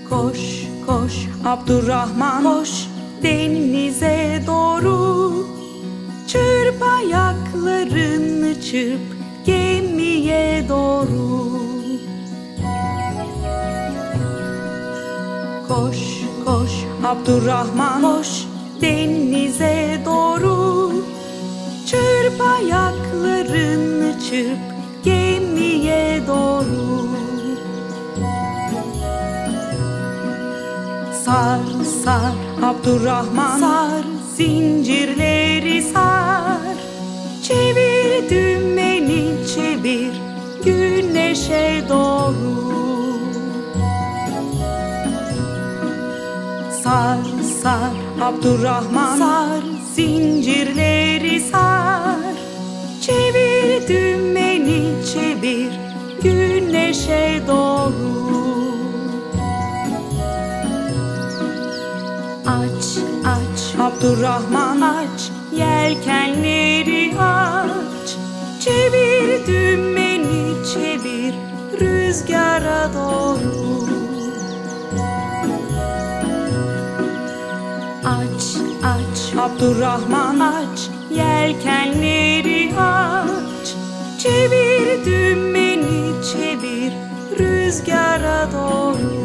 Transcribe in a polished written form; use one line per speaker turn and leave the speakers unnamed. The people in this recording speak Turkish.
Koş koş Abdurrahman, koş denize doğru. Çırp ayaklarını, çırp gemiye doğru. Koş koş Abdurrahman, koş denize doğru. Çırp ayaklarını, çırp gemiye doğru. Sar sar Abdurrahman, sar zincirleri sar. Çevir dümeni, çevir güneşe doğru. Sar sar Abdurrahman, sar zincirleri sar. Çevir dümeni, çevir güneşe doğru. Aç aç Abdurrahman, aç yelkenleri aç. Çevir dümeni, çevir rüzgara doğru. Aç aç Abdurrahman, aç yelkenleri aç. Çevir dümeni, çevir rüzgara doğru.